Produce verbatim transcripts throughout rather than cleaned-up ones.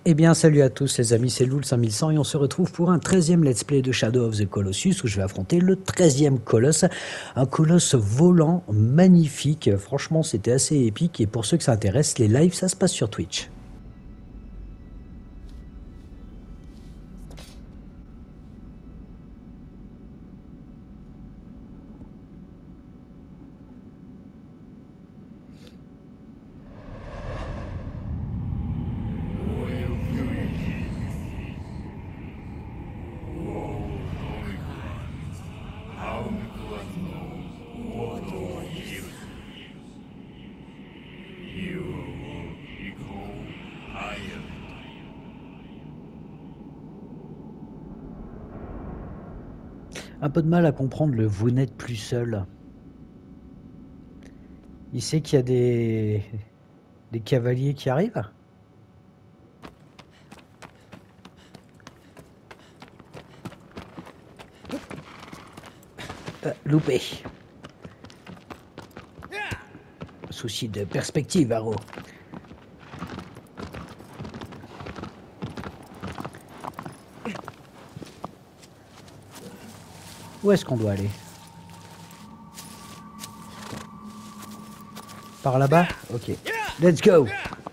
Eh bien, salut à tous les amis, c'est Loul cinq mille cent et on se retrouve pour un treizième let's play de Shadow of the Colossus où je vais affronter le treizième colosse, un colosse volant magnifique. Franchement, c'était assez épique et pour ceux que ça intéresse, les lives, ça se passe sur Twitch. Un peu de mal à comprendre le vous n'êtes plus seul. Il sait qu'il y a des, des cavaliers qui arrivent. Euh, loupé. Souci de perspective, Haro. Où est-ce qu'on doit aller? Par là-bas? Ok. Let's go!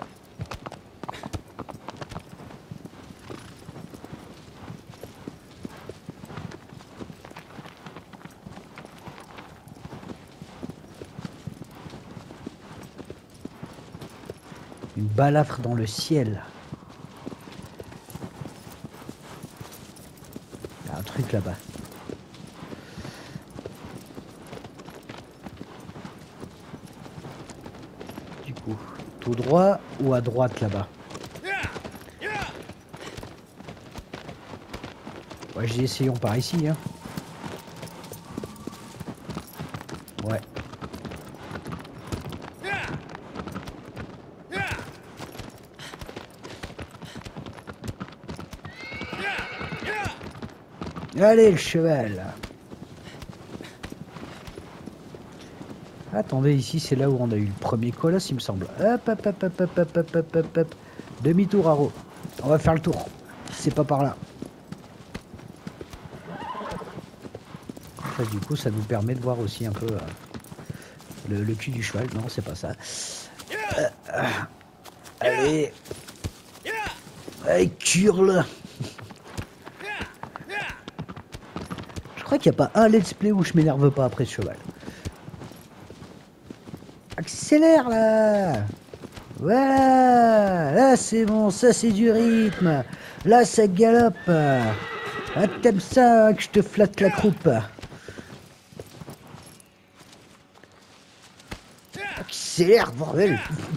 Une balafre dans le ciel. Il y a un truc là-bas. Du coup, tout droit ou à droite là-bas? Ouais, j'ai essayons par ici, hein. Ouais. Allez, le cheval. Attendez, ici, c'est là où on a eu le premier colosse, il me semble. Hop, hop, hop, hop, hop, hop, hop, hop, hop, hop. Demi-tour, Haro. On va faire le tour. C'est pas par là. Ça, du coup, ça nous permet de voir aussi un peu euh, le, le cul du cheval. Non, c'est pas ça. Euh, euh, allez. Allez, curle. Je crois qu'il n'y a pas un let's play où je m'énerve pas après ce cheval. Accélère là. Voilà. Là c'est bon, ça c'est du rythme. Là ça galope. Ah, t'aimes ça hein, que je te flatte la croupe. Accélère bordel.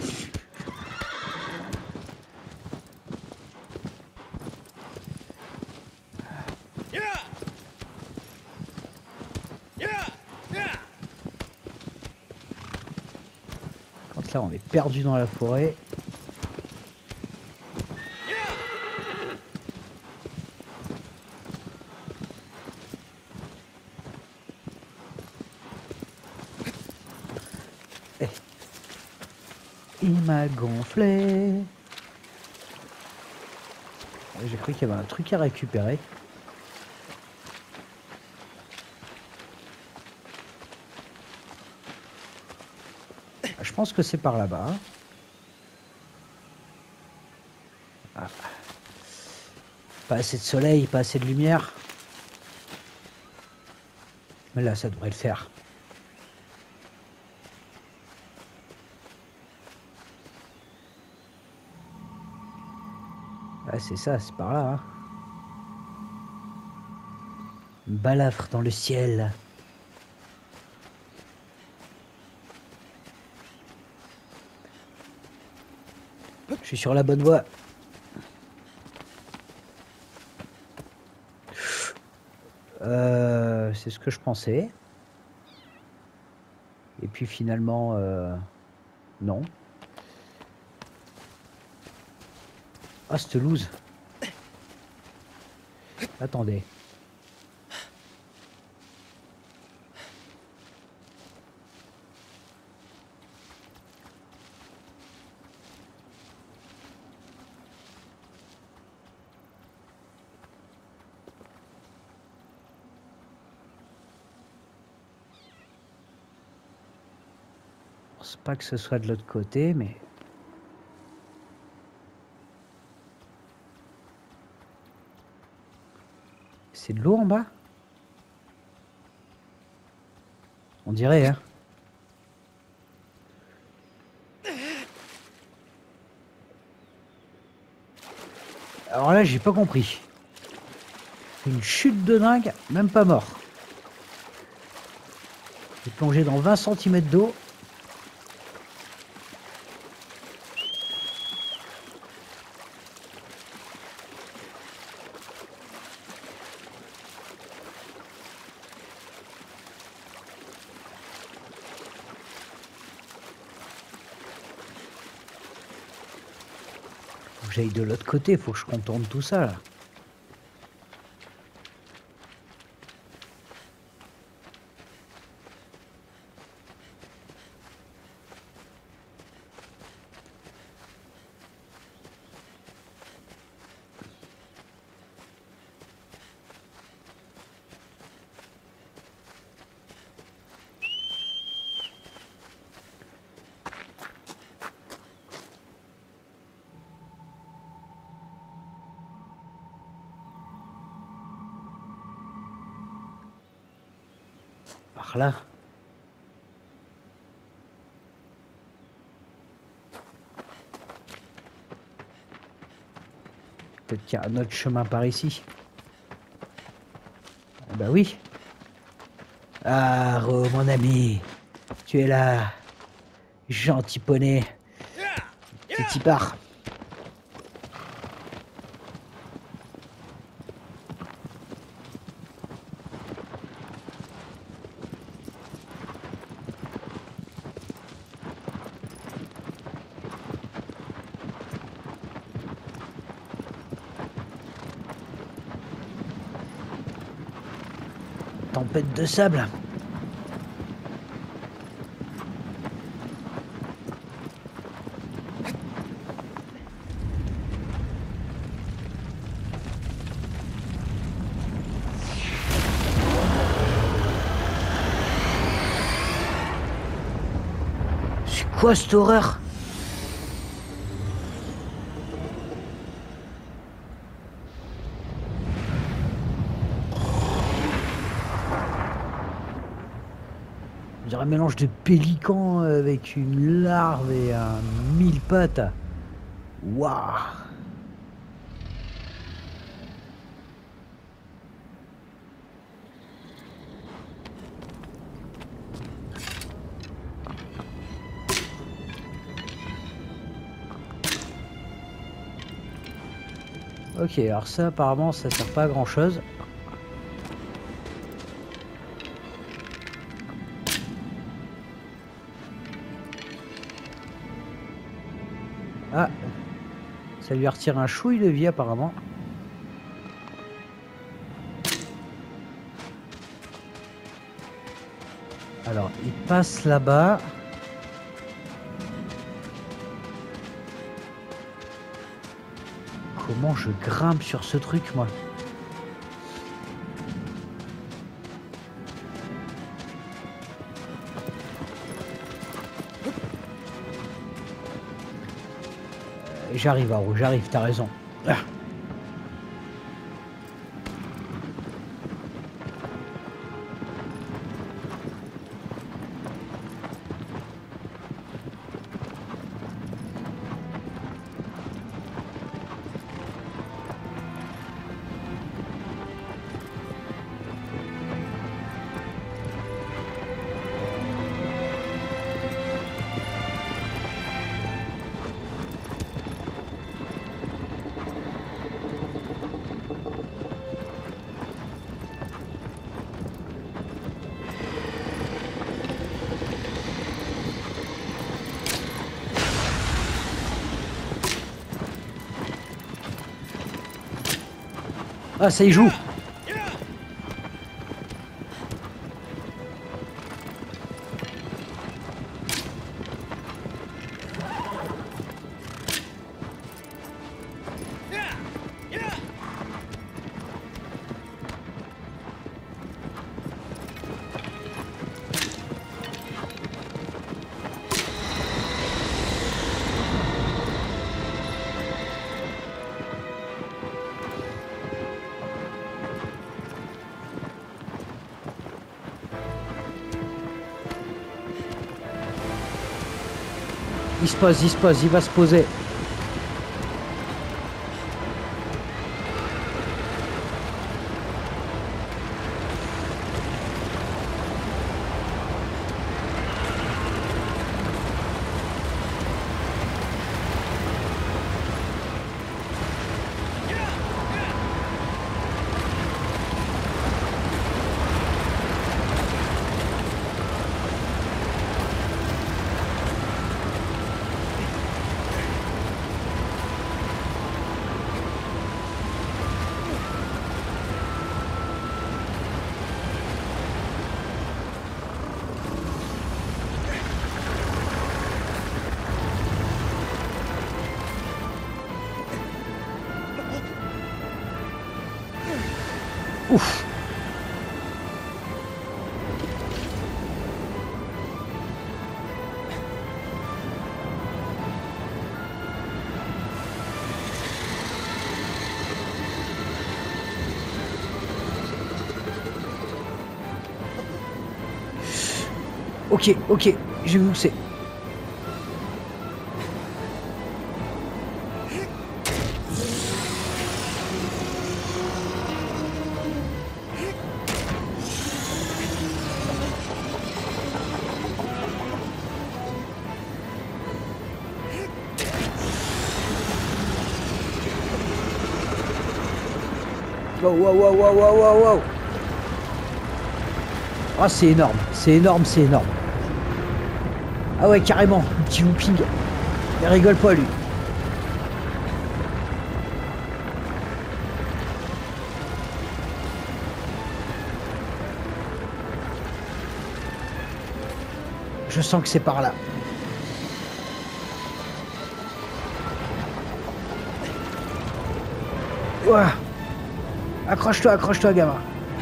Quand là on est perdu dans la forêt. Eh. Il m'a gonflé. J'ai cru qu'il y avait un truc à récupérer. Je pense que c'est par là-bas. Hein. Ah. Pas assez de soleil, pas assez de lumière. Mais là, ça devrait le faire. Ah, c'est ça, c'est par là. Hein. Une balafre dans le ciel. Je suis sur la bonne voie. Euh, c'est ce que je pensais. Et puis finalement, euh, non. Ah, cette loose. Attendez. pense pas que ce soit de l'autre côté, mais... C'est de l'eau en bas? On dirait, hein. Alors là, j'ai pas compris. Une chute de dingue, même pas mort. J'ai plongé dans vingt centimètres d'eau. Faut que j'aille de l'autre côté, faut que je contourne tout ça là. Par là. Peut-être qu'il y a un autre chemin par ici. Ah bah oui. Ah, Ro, mon ami. Tu es là. Gentil poney. Petit part. Tempête de sable. C'est quoi cette horreur? On dirait un mélange de pélican avec une larve et un mille pattes. Waouh! Ok, alors ça apparemment ça sert pas à grand chose. Ah, ça lui retire un chouille de vie apparemment. Alors, il passe là-bas. Comment je grimpe sur ce truc, moi? J'arrive, Aro, j'arrive, t'as raison. Ah. Ah, ça y joue. Il se pose, il se pose, il va se poser. Ouf. Ok, ok, j'ai vu où c'est. Wow, wow, wow, wow, wow, wow, wow. Ah, c'est énorme, c'est énorme, c'est énorme. Ah ouais, carrément, un petit looping. Il rigole pas, lui. Je sens que c'est par là. Ouah. Accroche-toi, accroche-toi, gamin.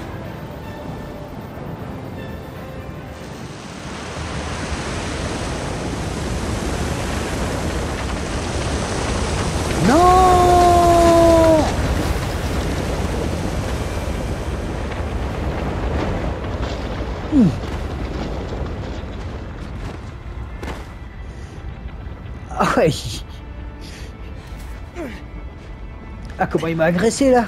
Non! Mmh. Ah ouais. Ah, comment il m'a agressé là?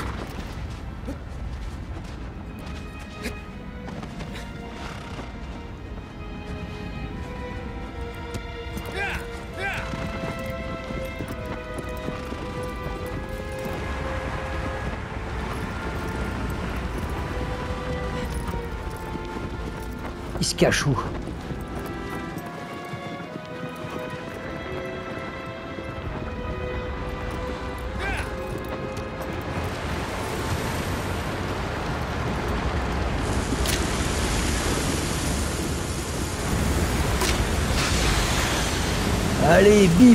Il se cache où? Allez, bim!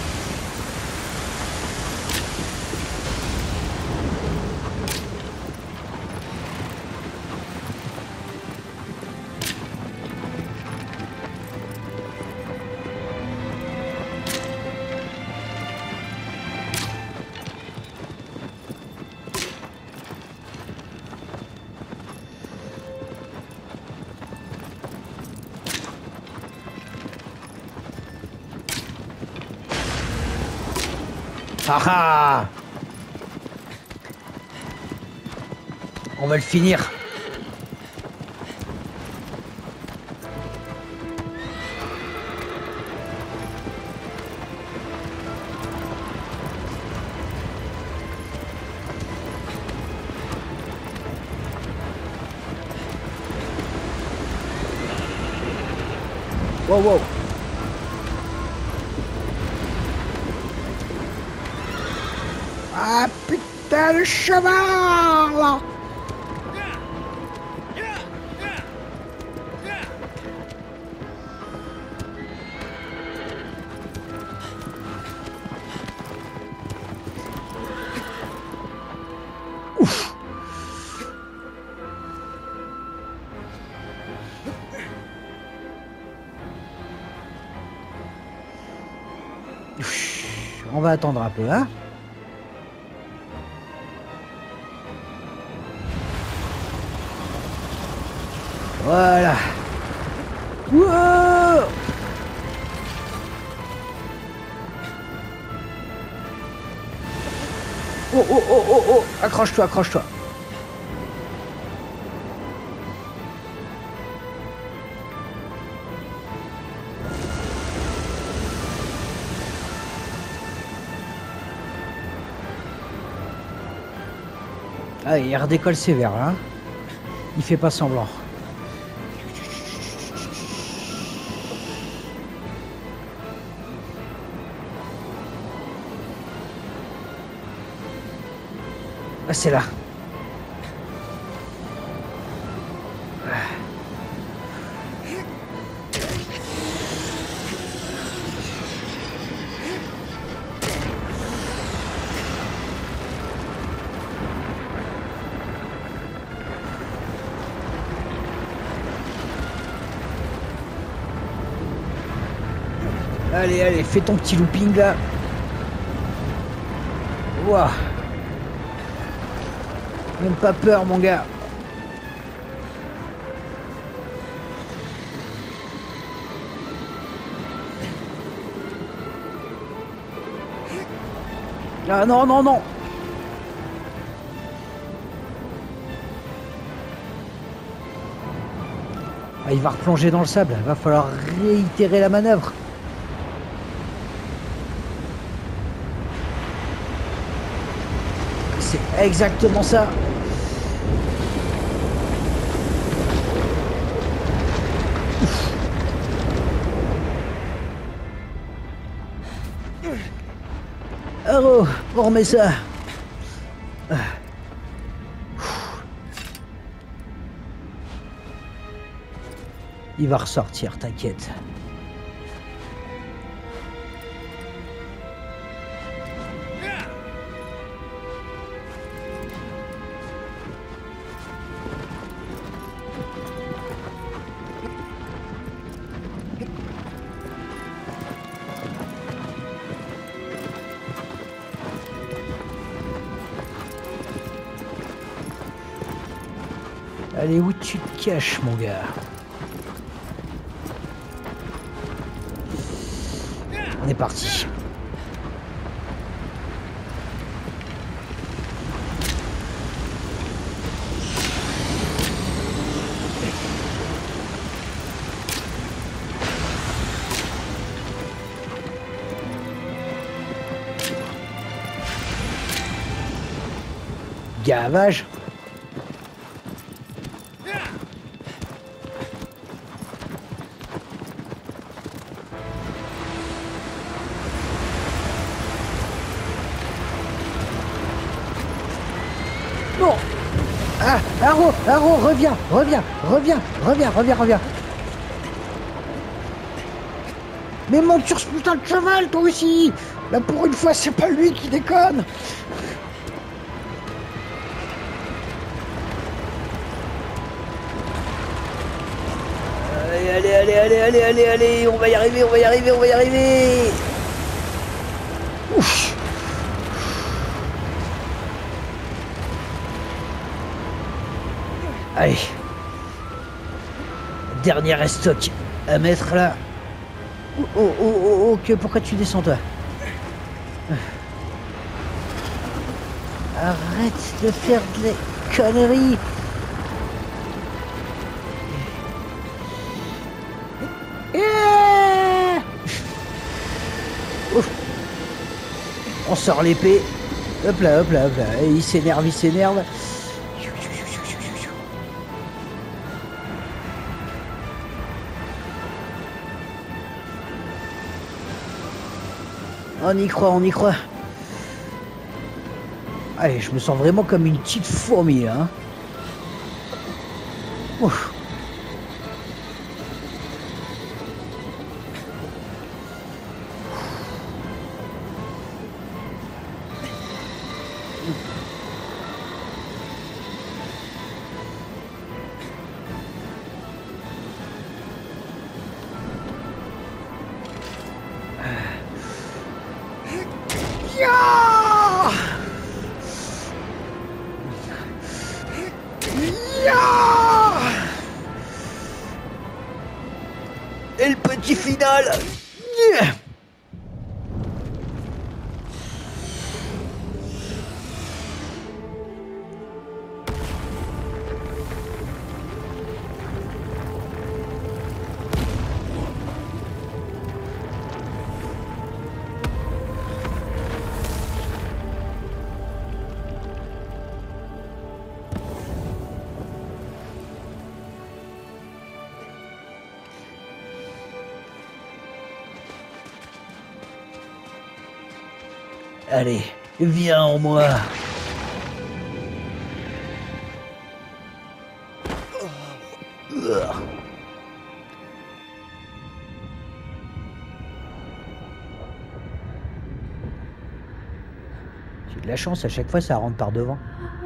Ah ah! On va le finir. Wow, wow. Ah putain, le cheval! Ouf! On va attendre un peu, hein? Voilà. Wow! Oh, oh, oh, oh, oh, accroche-toi, accroche-toi. Ah, il redécolle sévère, là. Hein. Il fait pas semblant. Ah, c'est là. Allez, allez, fais ton petit looping là. Ouah. Même pas peur, mon gars. Ah non, non, non. Ah, il va replonger dans le sable. Il va falloir réitérer la manœuvre. C'est exactement ça. Arrow, on remet ça. Il va ressortir, t'inquiète. Allez, où tu te caches, mon gars? On est parti. Gavage. Non. Ah, Arrow, Arrow, reviens, reviens, reviens, reviens, reviens, reviens. Mais monte sur ce putain de cheval, toi aussi. Là, pour une fois, c'est pas lui qui déconne. Allez, allez, allez, allez, allez, allez, allez, on va y arriver, on va y arriver, on va y arriver. Ouf. Allez. Dernier restock à mettre là. Oh, oh, oh, oh, oh, que, pourquoi tu descends toi? Arrête de faire des conneries. Yeah. On sort l'épée. Hop là, hop là, hop là. Et il s'énerve, il s'énerve. On y croit, on y croit. Allez, je me sens vraiment comme une petite fourmi, hein. Ouf. Et le petit final. Yeah. Allez, viens en moi. J'ai de la chance, à chaque fois ça rentre par devant.